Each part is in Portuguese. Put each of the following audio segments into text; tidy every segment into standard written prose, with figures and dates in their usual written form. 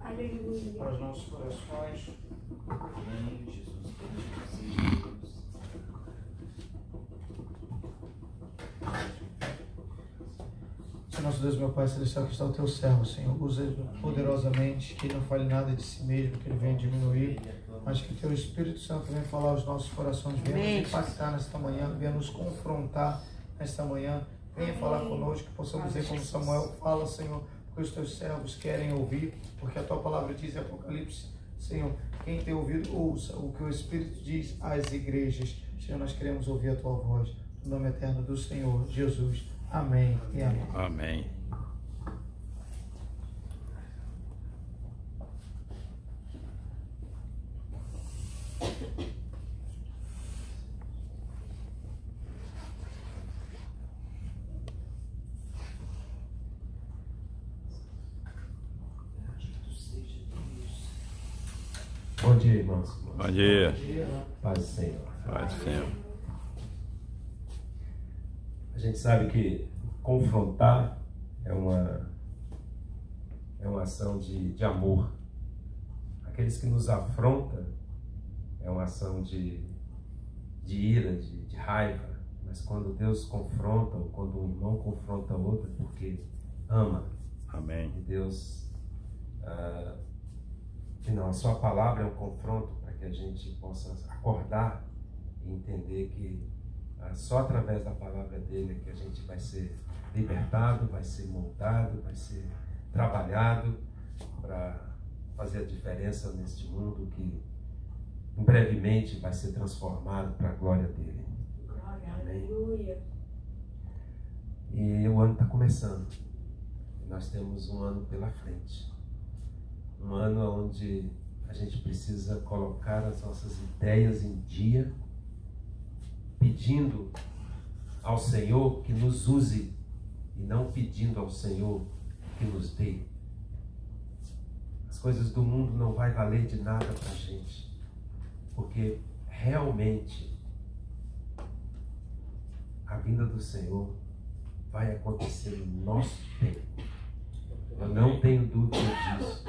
Aleluia. Para os nossos corações. Amém, Jesus. Senhor nosso Deus, meu Pai Celestial, que está o teu servo, Senhor. Usa poderosamente, que ele não fale nada de si mesmo, que ele venha diminuir, mas que teu Espírito Santo venha falar aos nossos corações, venha nos impactar nesta manhã, venha nos confrontar nesta manhã, venha falar conosco, que possamos dizer como Samuel fala, Senhor, porque os teus servos querem ouvir, porque a tua palavra diz em Apocalipse, Senhor, quem tem ouvido, ouça o que o Espírito diz às igrejas. Senhor, nós queremos ouvir a tua voz, no nome eterno do Senhor Jesus. Amém e amém. Amém. Bom dia, irmãos. Bom dia. Paz do Senhor. Paz do Senhor. A gente sabe que confrontar é uma ação de amor. Aqueles que nos afrontam é uma ação de ira, de raiva. Mas quando Deus confronta, ou quando um irmão confronta outro, é porque ama. Amém. E Deus... Não, a sua palavra é um confronto para que a gente possa acordar e entender que só através da palavra dele é que a gente vai ser libertado, vai ser moldado, vai ser trabalhado para fazer a diferença neste mundo que brevemente vai ser transformado para a glória dele. Amém. E o ano está começando. Nós temos um ano pela frente. Um ano onde a gente precisa colocar as nossas ideias em dia, pedindo ao Senhor que nos use e não pedindo ao Senhor que nos dê. As coisas do mundo não vai valer de nada para a gente, porque realmente a vinda do Senhor vai acontecer no nosso tempo. Eu não tenho dúvida disso.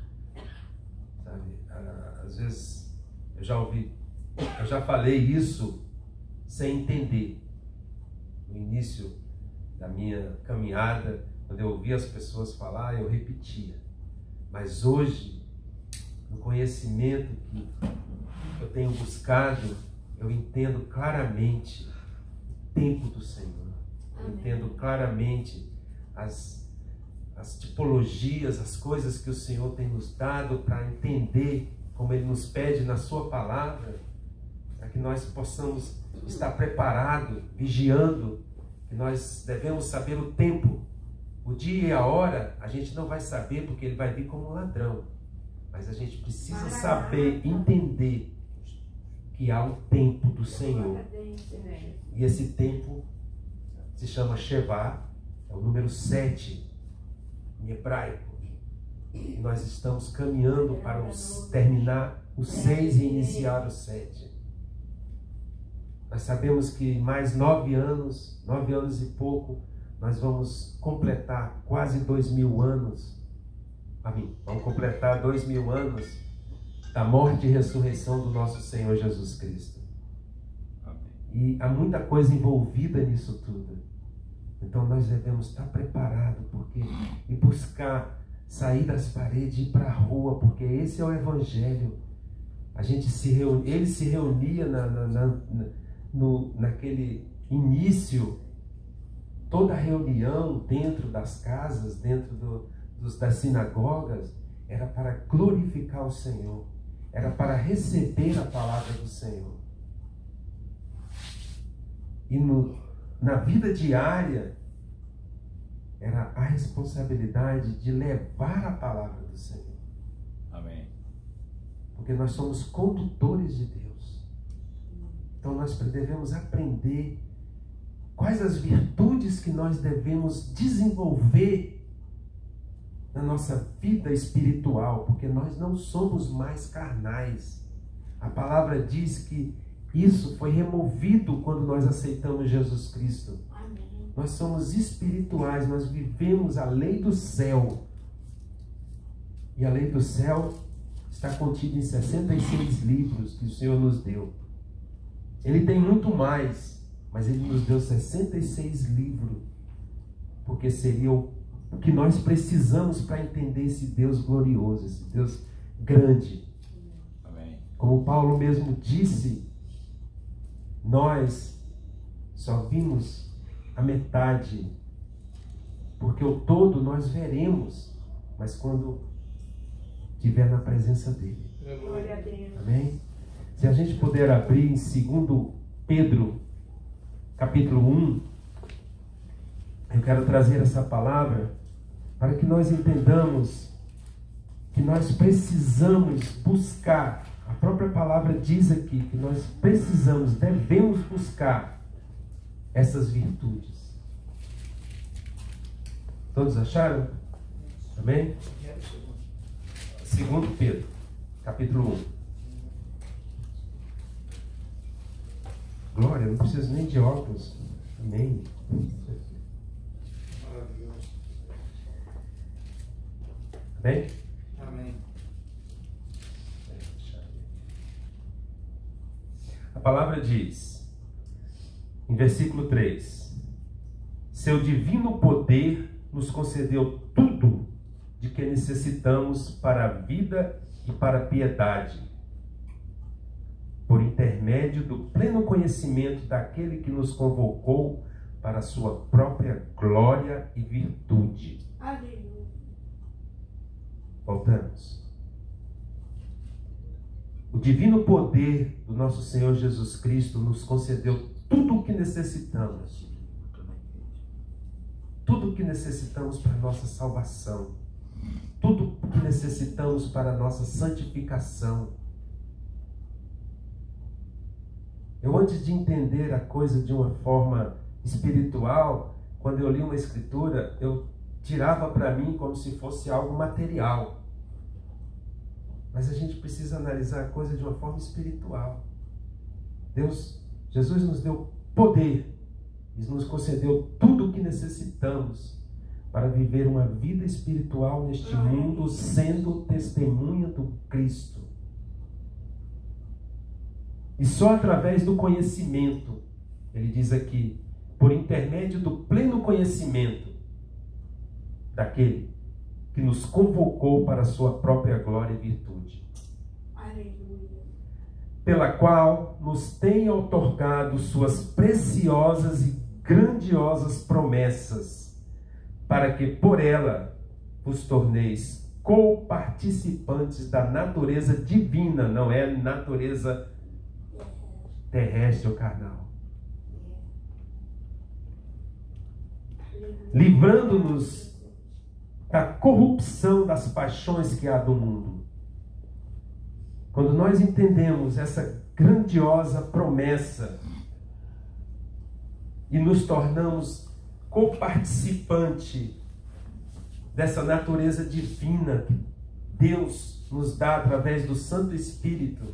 Às vezes eu já falei isso sem entender. No início da minha caminhada, quando eu ouvia as pessoas falar, eu repetia. Mas hoje, no conhecimento que eu tenho buscado, eu entendo claramente o tempo do Senhor. Eu entendo claramente as tipologias, as coisas que o Senhor tem nos dado para entender como Ele nos pede na sua palavra, para que nós possamos estar preparados, vigiando, que nós devemos saber o tempo, o dia e a hora. A gente não vai saber porque Ele vai vir como um ladrão, mas a gente precisa saber, entender que há um tempo do Senhor, e esse tempo se chama Shevá, é o número 7 em hebraico. E nós estamos caminhando para terminar o 6 e iniciar o 7. Nós sabemos que mais 9 anos e pouco, nós vamos completar quase 2000 anos. Amém. Vamos completar 2000 anos da morte e ressurreição do nosso Senhor Jesus Cristo. Amém. E há muita coisa envolvida nisso tudo. Então nós devemos estar preparados e buscar sair das paredes e ir para a rua, porque esse é o Evangelho. Ele se reunia naquele início, toda reunião dentro das casas, dentro das sinagogas, era para glorificar o Senhor, era para receber a palavra do Senhor. E na vida diária, era a responsabilidade de levar a palavra do Senhor. Amém. Porque nós somos condutores de Deus. Então nós devemos aprender quais as virtudes que nós devemos desenvolver na nossa vida espiritual, porque nós não somos mais carnais. A palavra diz que isso foi removido quando nós aceitamos Jesus Cristo. Nós somos espirituais, nós vivemos a lei do céu. E a lei do céu está contida em 66 livros que o Senhor nos deu. Ele tem muito mais, mas Ele nos deu 66 livros, porque seria o que nós precisamos para entender esse Deus glorioso, esse Deus grande. Amém. Como Paulo mesmo disse, nós só vimos a metade, porque o todo nós veremos, mas quando estiver na presença dele. Glória a Deus. Amém? Se a gente puder abrir em 2 Pedro, capítulo 1, eu quero trazer essa palavra para que nós entendamos que nós precisamos buscar. A própria palavra diz aqui que nós precisamos, devemos buscar essas virtudes. Todos acharam? Amém? 2 Pedro, capítulo 1. Glória, não preciso nem de óculos. Amém. Maravilhoso. Amém? Amém. A palavra diz, em versículo 3, seu divino poder nos concedeu tudo de que necessitamos para a vida e para a piedade, por intermédio do pleno conhecimento daquele que nos convocou para a sua própria glória e virtude. Aleluia. Voltamos. O divino poder do nosso Senhor Jesus Cristo nos concedeu tudo o que necessitamos. Tudo o que necessitamos para a nossa salvação. Tudo o que necessitamos para a nossa santificação. Eu, antes de entender a coisa de uma forma espiritual, quando eu li uma escritura, eu tirava para mim como se fosse algo material. Mas a gente precisa analisar a coisa de uma forma espiritual. Jesus nos deu poder e nos concedeu tudo o que necessitamos para viver uma vida espiritual neste mundo, sendo testemunha do Cristo. E só através do conhecimento, ele diz aqui, por intermédio do pleno conhecimento daquele que nos convocou para a sua própria glória e virtude. Aleluia. Pela qual nos tem outorgado suas preciosas e grandiosas promessas, para que por ela vos torneis co-participantes da natureza divina, não é natureza terrestre ou carnal. Livrando-nos da corrupção das paixões que há do mundo. Quando nós entendemos essa grandiosa promessa e nos tornamos co-participante dessa natureza divina que Deus nos dá através do Santo Espírito,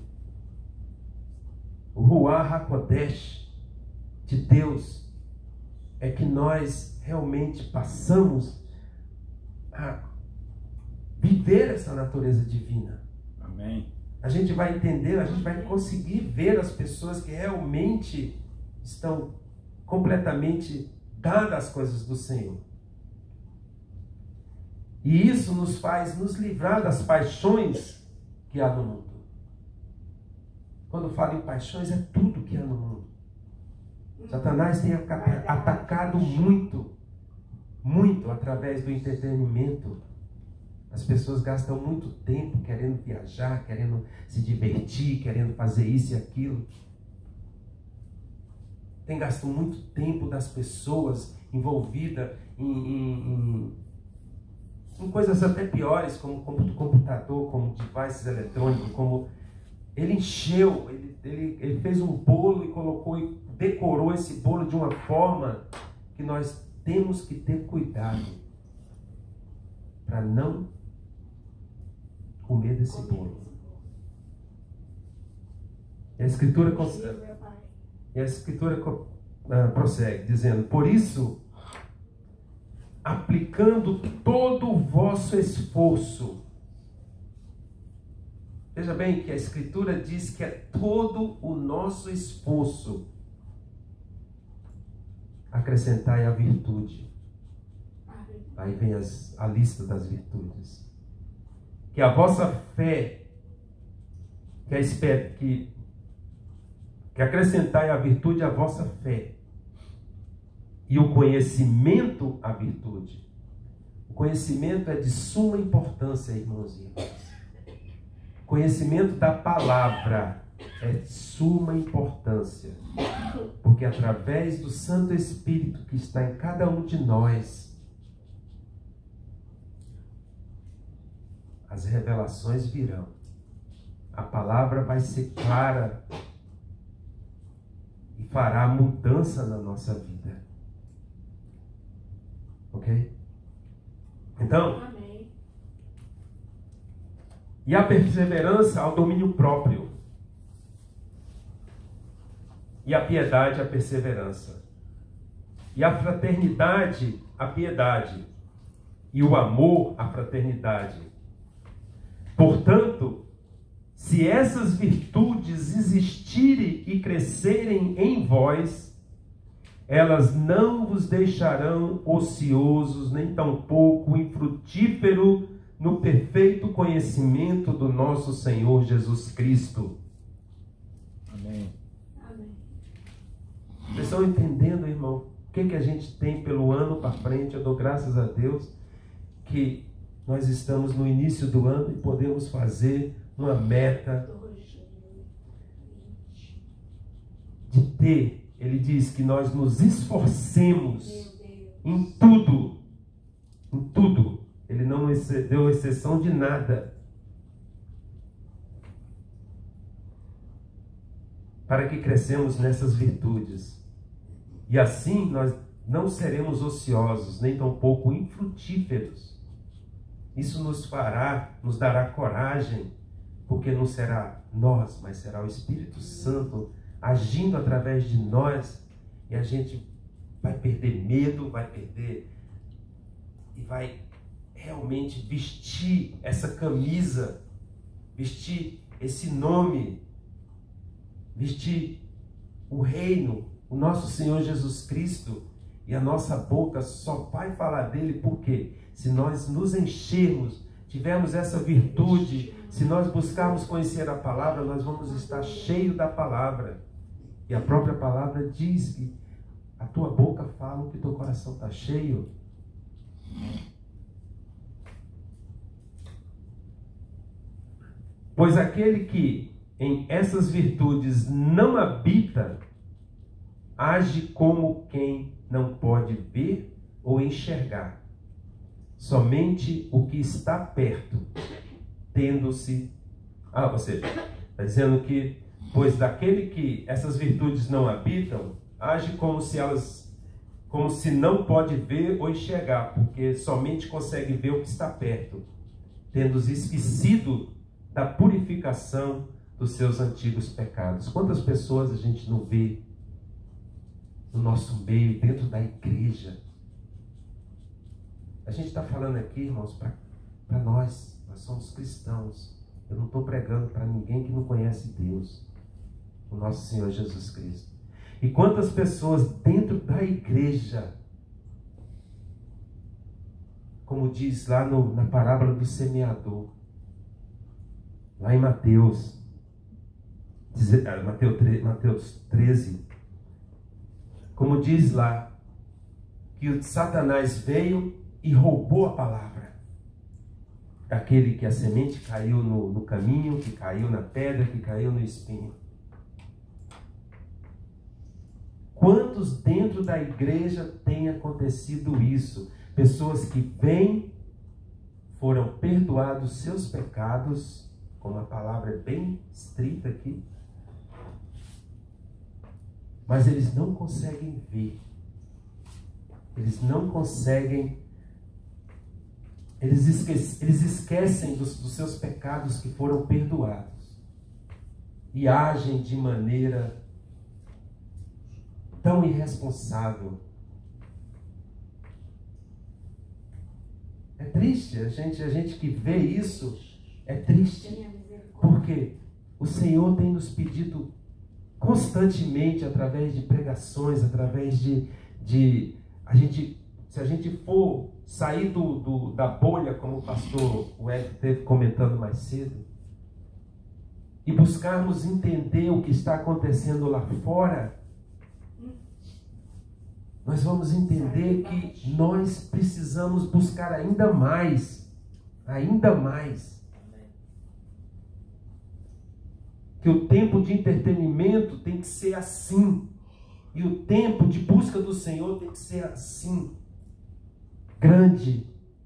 o Ruach HaKodesh de Deus, é que nós realmente passamos a viver essa natureza divina. Amém. A gente vai entender, a gente vai conseguir ver as pessoas que realmente estão completamente dadas às coisas do Senhor. E isso nos faz nos livrar das paixões que há no mundo. Quando eu falo em paixões, é tudo que há no mundo. Satanás tem atacado muito através do entretenimento. As pessoas gastam muito tempo querendo viajar, querendo se divertir, querendo fazer isso e aquilo. Tem gasto muito tempo das pessoas envolvidas em coisas até piores, como computador, como devices eletrônicos, como ele encheu, ele fez um bolo e colocou e decorou esse bolo de uma forma que nós temos que ter cuidado para não comer desse bolo. E a Escritura prossegue dizendo: por isso, aplicando todo o vosso esforço, Veja bem que a Escritura diz que é todo o nosso esforço acrescentar a virtude. Aí vem a lista das virtudes. Que a vossa fé, que acrescentai a virtude à vossa fé, e o conhecimento à virtude. O conhecimento é de suma importância, irmãos e irmãs. O conhecimento da palavra é de suma importância, porque através do Santo Espírito que está em cada um de nós, as revelações virão. A palavra vai ser clara e fará mudança na nossa vida. Ok? Então, Amém. e a perseverança ao domínio próprio. E a piedade à perseverança. E a fraternidade à piedade. E o amor à fraternidade. Portanto, se essas virtudes existirem e crescerem em vós, elas não vos deixarão ociosos, nem tampouco infrutífero no perfeito conhecimento do nosso Senhor Jesus Cristo. Amém. Amém. Vocês estão entendendo, irmão? O que a gente tem pelo ano para frente? Eu dou graças a Deus que nós estamos no início do ano e podemos fazer uma meta de ter. Ele diz que nós nos esforcemos em tudo. Em tudo. Ele não deu exceção de nada. Para que crescemos nessas virtudes. E assim nós não seremos ociosos, nem tampouco infrutíferos. Isso nos dará coragem, porque não será nós, mas será o Espírito Santo agindo através de nós, e a gente vai perder medo, e vai realmente vestir essa camisa, vestir esse nome, vestir o reino, o nosso Senhor Jesus Cristo, e a nossa boca só vai falar dele. Por quê? Se nós nos enchermos, tivermos essa virtude, se nós buscarmos conhecer a palavra, nós vamos estar cheios da palavra. E a própria palavra diz que a tua boca fala o que teu coração está cheio. Pois aquele que em essas virtudes não habita, age como quem não pode ver ou enxergar. Somente o que está perto, tendo-se... ou seja, está dizendo que, pois daquele que essas virtudes não habitam, age como se não pode ver ou enxergar, porque somente consegue ver o que está perto, tendo-se esquecido da purificação dos seus antigos pecados. Quantas pessoas a gente não vê no nosso meio, dentro da igreja? A gente está falando aqui, irmãos, para nós somos cristãos. Eu não estou pregando para ninguém que não conhece Deus, o nosso Senhor Jesus Cristo. E quantas pessoas dentro da igreja, como diz lá na parábola do semeador, lá em Mateus 13, como diz lá, que o Satanás veio e roubou a palavra. Aquele que a semente caiu no caminho, que caiu na pedra, que caiu no espinho. Quantos dentro da igreja tem acontecido isso? Pessoas que vêm, foram perdoados seus pecados, como a palavra é bem estrita aqui, mas eles não conseguem ver. Eles não conseguem. Eles esquecem dos seus pecados que foram perdoados e agem de maneira tão irresponsável. É triste, a gente que vê isso, é triste. Porque o Senhor tem nos pedido constantemente, através de pregações, através se a gente for sair da bolha, como o pastor Web esteve comentando mais cedo, e buscarmos entender o que está acontecendo lá fora, nós vamos entender que nós precisamos buscar ainda mais, que o tempo de entretenimento tem que ser assim, e o tempo de busca do Senhor tem que ser assim, grande.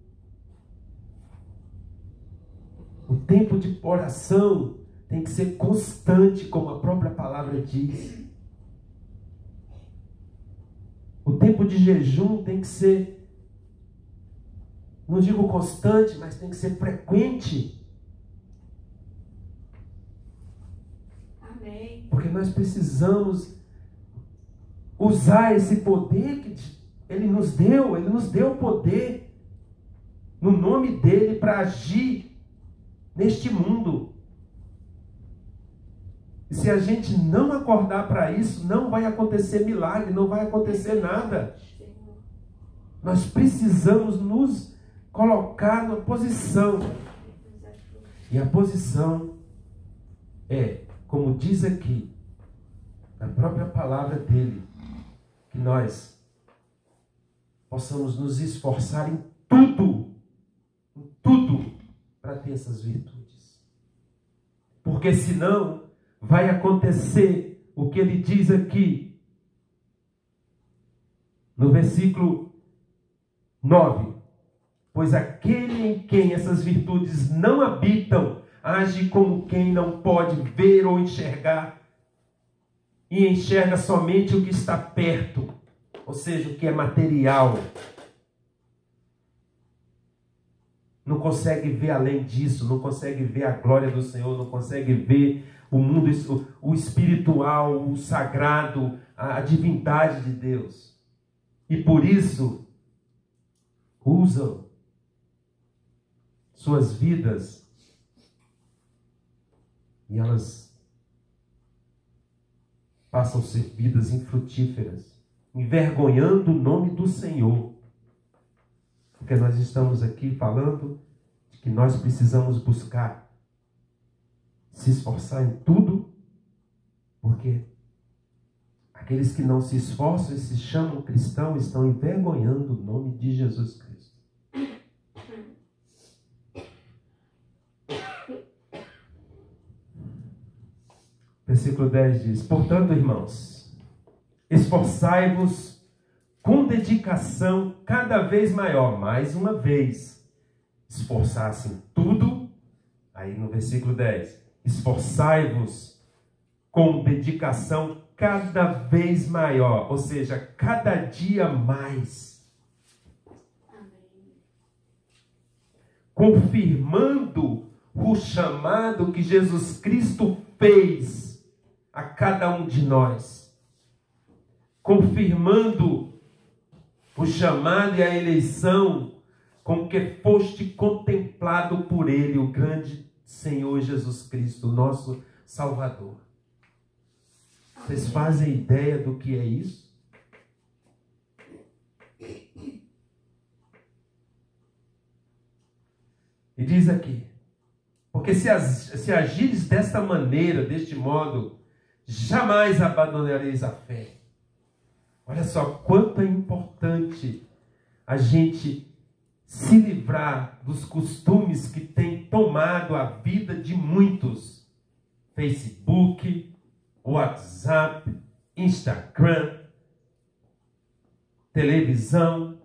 O tempo de oração tem que ser constante, como a própria palavra diz. O tempo de jejum tem que ser, não digo constante, mas tem que ser frequente. Amém. Porque nós precisamos usar esse poder que Ele nos deu poder no nome dEle para agir neste mundo. E se a gente não acordar para isso, não vai acontecer milagre, não vai acontecer nada. Nós precisamos nos colocar na posição. E a posição é, como diz aqui, na própria palavra dele, que nós possamos nos esforçar em tudo, para ter essas virtudes. Porque senão vai acontecer o que ele diz aqui, no versículo 9. Pois aquele em quem essas virtudes não habitam, age como quem não pode ver ou enxergar, e enxerga somente o que está perto, ou seja, o que é material. Não consegue ver além disso, não consegue ver a glória do Senhor, não consegue ver o mundo, o espiritual, o sagrado, a divindade de Deus. E por isso, usam suas vidas e elas passam a ser vidas infrutíferas, envergonhando o nome do Senhor. Porque nós estamos aqui falando de que nós precisamos buscar se esforçar em tudo, porque aqueles que não se esforçam e se chamam cristãos estão envergonhando o nome de Jesus Cristo. Versículo 10 diz: portanto, irmãos, esforçai-vos com dedicação cada vez maior. Mais uma vez, esforçar-se em tudo. Aí no versículo 10, esforçai-vos com dedicação cada vez maior, ou seja, cada dia mais. Amém. Confirmando o chamado que Jesus Cristo fez a cada um de nós. Confirmando o chamado e a eleição com que foste contemplado por Ele, o grande Senhor Jesus Cristo, nosso Salvador. Vocês fazem ideia do que é isso? E diz aqui: porque se agires desta maneira, deste modo, jamais abandonareis a fé. Olha só quanto é importante a gente se livrar dos costumes que têm tomado a vida de muitos. Facebook, WhatsApp, Instagram, televisão,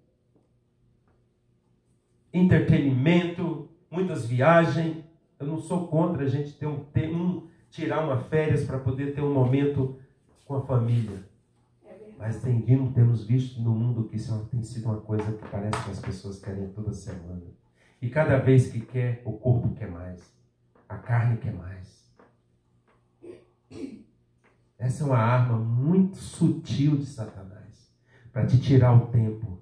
entretenimento, muitas viagens. Eu não sou contra a gente tirar uma férias para poder ter um momento com a família. Mas temos visto no mundo que isso tem sido uma coisa que parece que as pessoas querem toda semana. E cada vez que quer, o corpo quer mais. A carne quer mais. Essa é uma arma muito sutil de Satanás, para te tirar o tempo,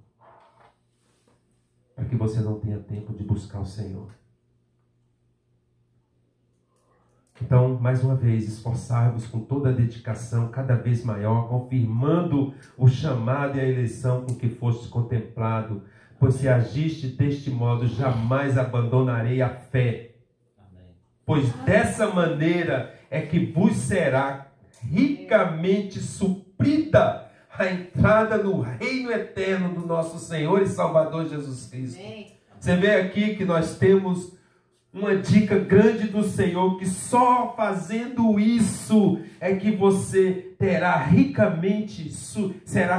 para que você não tenha tempo de buscar o Senhor. Então, mais uma vez, esforçar-vos com toda a dedicação, cada vez maior, confirmando o chamado e a eleição com que fostes contemplado, pois se agiste deste modo, jamais abandonarei a fé. Pois dessa maneira é que vos será ricamente suprida a entrada no reino eterno do nosso Senhor e Salvador Jesus Cristo. Você vê aqui que nós temos uma dica grande do Senhor, que só fazendo isso é que você terá ricamente, será,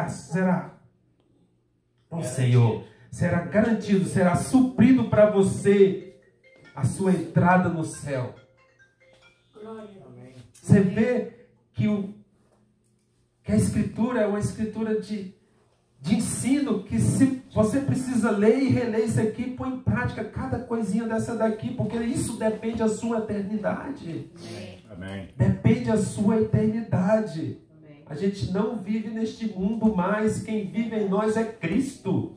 o Senhor, será garantido, será suprido para você a sua entrada no céu. Você vê que a Escritura é uma Escritura de ensino, que se você precisa ler e reler isso aqui, põe em prática cada coisinha dessa daqui, porque isso depende da sua eternidade. Amém. Depende da sua eternidade. Amém. A gente não vive neste mundo mais, quem vive em nós é Cristo.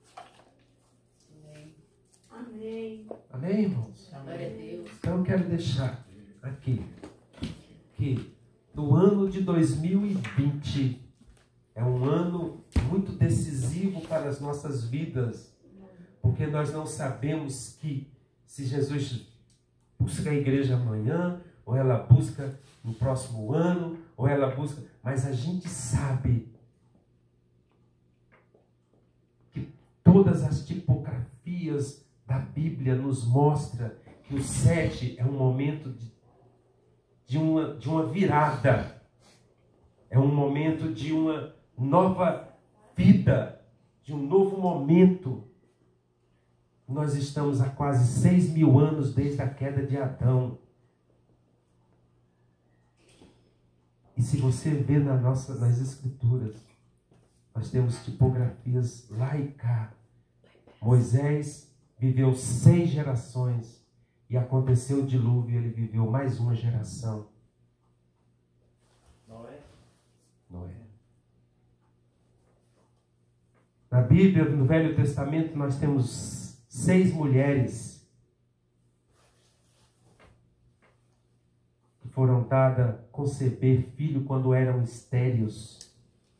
Amém. Amém, irmãos? Glória a Deus. Então eu quero deixar aqui que no ano de 2020 é um ano muito decisivo para as nossas vidas, porque nós não sabemos que se Jesus busca a igreja amanhã, ou ela busca no próximo ano, ou ela busca, mas a gente sabe que todas as tipografias da Bíblia nos mostra que o 7 é um momento de uma virada, é um momento de uma nova vida, de um novo momento. Nós estamos há quase 6.000 anos desde a queda de Adão. E se você vê nas Escrituras, nós temos tipografias lá e cá. Moisés viveu 6 gerações e aconteceu o dilúvio, ele viveu mais uma geração. Noé. Na Bíblia, no Velho Testamento, nós temos 6 mulheres que foram dadas a conceber filho quando eram estéreis.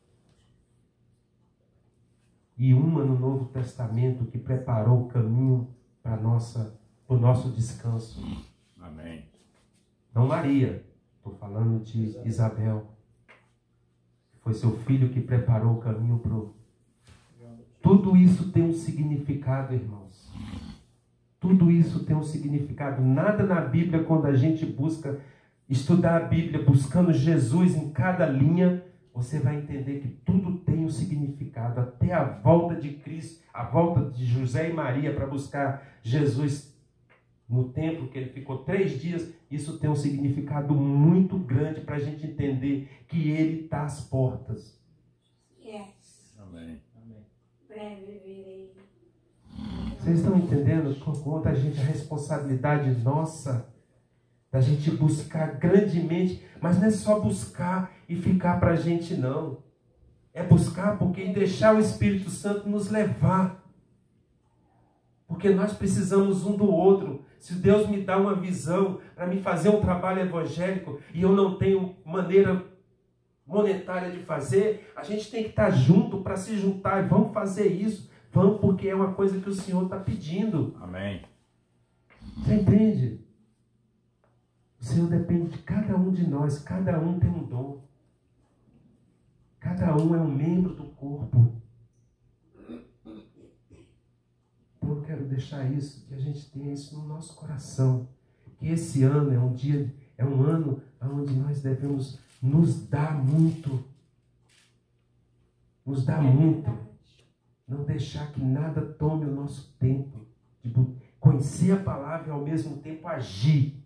E uma no Novo Testamento que preparou o caminho para o nosso descanso. Amém. Não Maria, estou falando de Isabel. Foi seu filho que preparou o caminho para o... Tudo isso tem um significado, irmãos. Tudo isso tem um significado. Nada na Bíblia, quando a gente busca estudar a Bíblia, buscando Jesus em cada linha, você vai entender que tudo tem um significado. Até a volta de Cristo, a volta de José e Maria para buscar Jesus no templo, que ele ficou 3 dias, isso tem um significado muito grande para a gente entender que ele está às portas. Yes. Amém. Breve virei. Vocês estão entendendo quanto a responsabilidade nossa da gente buscar grandemente, mas não é só buscar e ficar para a gente, não. É buscar porque deixar o Espírito Santo nos levar. Porque nós precisamos um do outro. Se Deus me dá uma visão para me fazer um trabalho evangélico e eu não tenho maneira monetária de fazer, a gente tem que estar junto para se juntar e vamos fazer isso. Vamos, porque é uma coisa que o Senhor está pedindo. Amém. Você entende? O Senhor depende de cada um de nós. Cada um tem um dom. Cada um é um membro do corpo. Então eu quero deixar isso, que a gente tenha isso no nosso coração. Que esse ano é um ano onde nós devemos nos dar muito. Nos dar muito. Não deixar que nada tome o nosso tempo. De conhecer a palavra e ao mesmo tempo agir.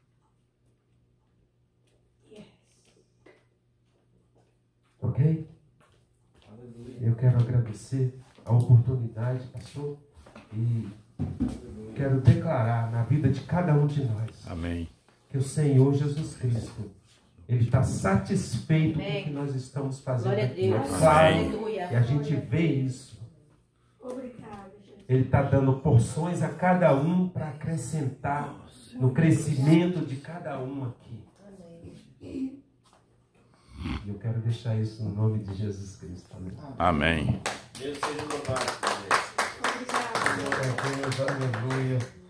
Ok? Eu quero agradecer a oportunidade, pastor, e quero declarar na vida de cada um de nós. Amém. Que o Senhor Jesus Cristo, Ele está satisfeito com o que nós estamos fazendo Glória a aqui. Deus. É claro, Aleluia. e a gente vê isso. Obrigado, Jesus. Ele está dando porções a cada um para acrescentar no crescimento de cada um aqui. E eu quero deixar isso no nome de Jesus Cristo. Amém. Amém. Deus seja louvado. Obrigada. Glória a Deus, aleluia.